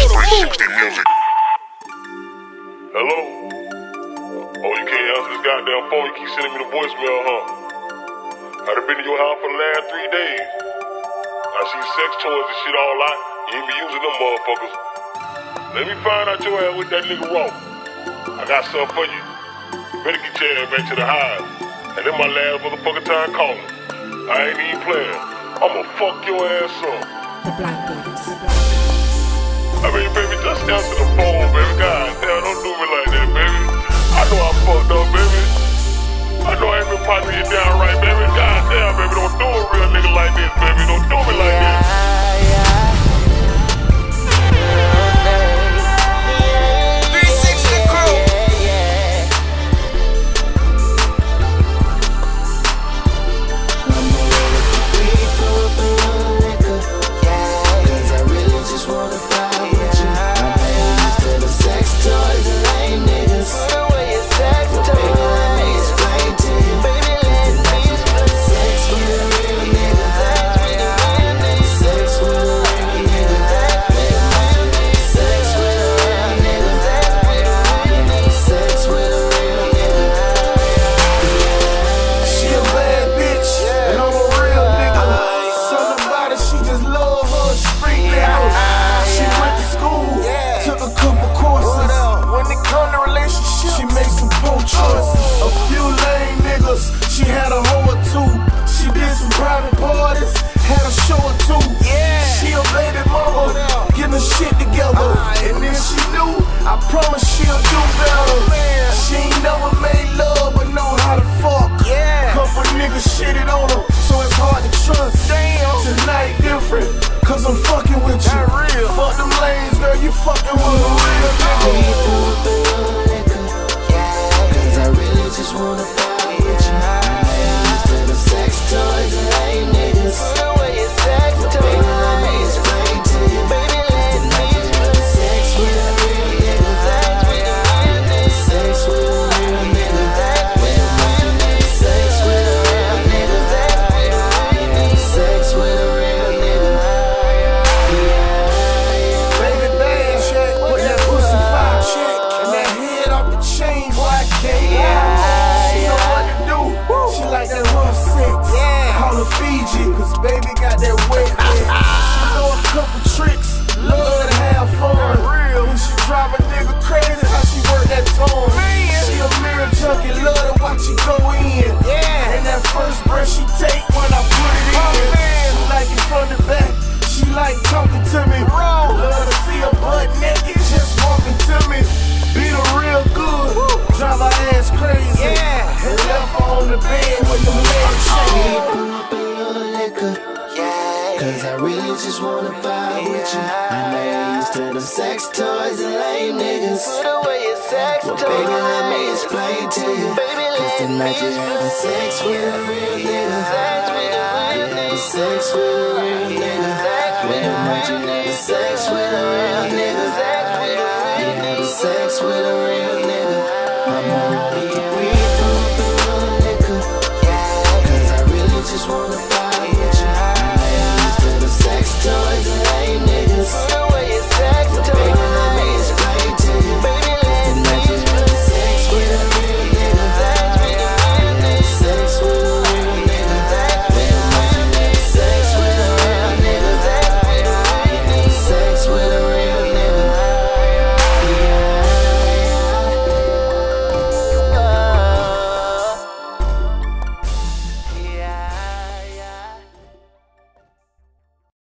360 music. Hello? Oh, you can't answer this goddamn phone. You keep sending me the voicemail, huh? I done been to your house for the last 3 days. I see sex toys and shit all out. You ain't be using them motherfuckers. Let me find out your ass with that nigga Raw. I got something for you. Better get your ass back to the hive. And then my last motherfucking time calling. I ain't even playing. I'ma fuck your ass up. The Black Boys. I mean, baby, just answer the phone, baby. God damn, don't do me like that, baby. I know I fucked up, baby. I know I ain't been putting you down right, baby. God damn, baby, don't do a real nigga like this, baby. Don't do me like this. I promise she'll do better. She ain't never made love, but know how to fuck. Couple niggas shitted on her, so it's hard to trust. Tonight different, cause I'm fucking with you. Fuck them lanes, girl, you fucking with a real nigga. Cause I really just wanna fight with you. I'm not used to the sex toys and lame niggas. Well, baby, let me explain to you. Fiji, cause baby got that wet. She know a couple tricks, love to have fun. When she drive a nigga crazy, how she work that tone. She a mirror junkie, love to watch it go in. And that first breath she take when I put it in. She like it from the back, she like talking to me. Love to see her butt naked, just walking to me. Beat her real good, drive her ass crazy. And left her on the bed with the legs shaking. Cause I really just wanna vibe with you. I'm not used to the sex toys and lame niggas. Well, baby, let me explain to you. Cause tonight you having sex with a real nigga. You having sex with a real nigga. Well, tonight you having sex with a real nigga. You having sex with a